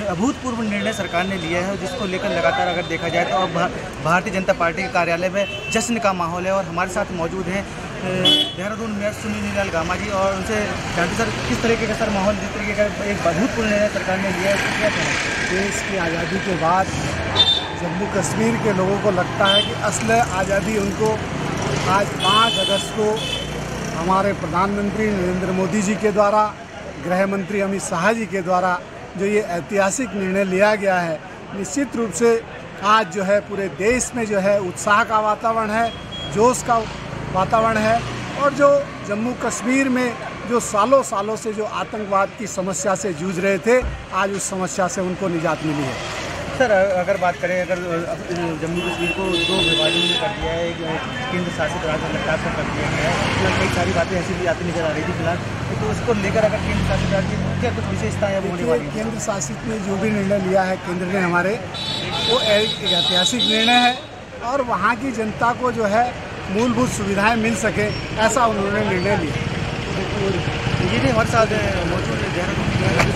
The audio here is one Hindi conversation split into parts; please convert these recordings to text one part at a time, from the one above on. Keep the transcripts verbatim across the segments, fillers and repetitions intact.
अभूतपूर्व निर्णय सरकार ने लिया है, जिसको लेकर लगातार अगर देखा जाए तो अब भारतीय जनता पार्टी के कार्यालय में जश्न का माहौल है। और हमारे साथ मौजूद हैं देहरादून मेयर सुनील लाल गामा जी, और उनसे जानते सर किस तरीके का सर माहौल, जिस तरीके का एक अभूतपूर्व निर्णय सरकार ने लिया है, क्या कहना है? देश की आज़ादी के बाद जम्मू कश्मीर के लोगों को लगता है कि असल आज़ादी उनको आज पाँच अगस्त को हमारे प्रधानमंत्री नरेंद्र मोदी जी के द्वारा, गृह मंत्री अमित शाह जी के द्वारा जो ये ऐतिहासिक निर्णय लिया गया है, निश्चित रूप से आज जो है पूरे देश में जो है उत्साह का वातावरण है, जोश का वातावरण है। और जो जम्मू कश्मीर में जो सालों सालों से जो आतंकवाद की समस्या से जूझ रहे थे, आज उस समस्या से उनको निजात मिली है। सर अगर बात करें, अगर जम्मू कश्मीर को दो विभाजन में कर दिया है, केंद्र शासित राज्य लद्दाख में कर दिया गया है, तो कई सारी बातें ऐसी भी आती नजर आ रही थी फिलहाल, तो उसको लेकर अगर केंद्र शासित राज्य क्या कुछ विशेषताएं होने वाली हैं? केंद्र शासित ने जो भी निर्णय लिया है केंद्र ने हमारे, वो एक ऐतिहासिक निर्णय है और वहाँ की जनता को जो है मूलभूत सुविधाएं मिल सके, ऐसा उन्होंने निर्णय लिया। ये भी हमारे साथ मौजूद है देहरादून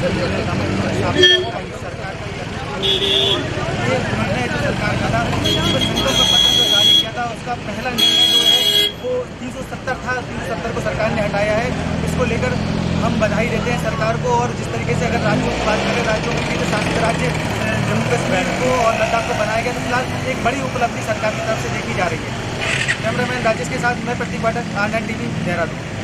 सरकार का था, जो जारी किया था उसका पहला निर्णय जो है वो तीन सौ सत्तर था, तीन सौ सत्तर को सरकार ने हटाया है। इसको लेकर हम बधाई देते हैं सरकार को। और जिस तरीके से अगर राज्यों की बात करें, राज्यों के केंद्र शासित राज्य जम्मू कश्मीर को और लद्दाख को बनाया गया, तो फिलहाल एक बड़ी उपलब्धि सरकार की तरफ से देखी जा रही है। कैमरामैन राजेश के साथ मैं प्रतीक पाठक, आनंद टीवी, देहरादून।